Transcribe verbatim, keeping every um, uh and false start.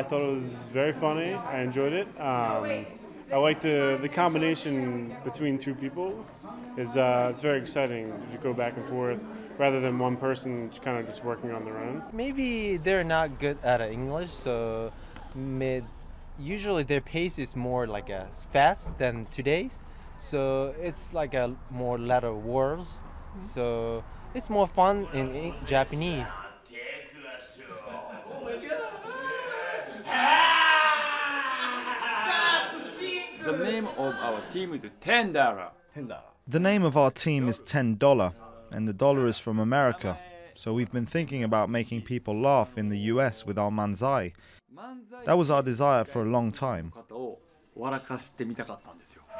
I thought it was very funny. I enjoyed it. Um, I like the the combination between two people. Is uh, it's very exciting to go back and forth rather than one person kind of just working on their own. Maybe they're not good at English, so mid, usually their pace is more like a fast than today's. So it's like a more letter words. So it's more fun in, in Japanese. The name of our team is ten dollars. The name of our team is ten dollars, and the dollar is from America. So we've been thinking about making people laugh in the U S with our Manzai. That was our desire for a long time.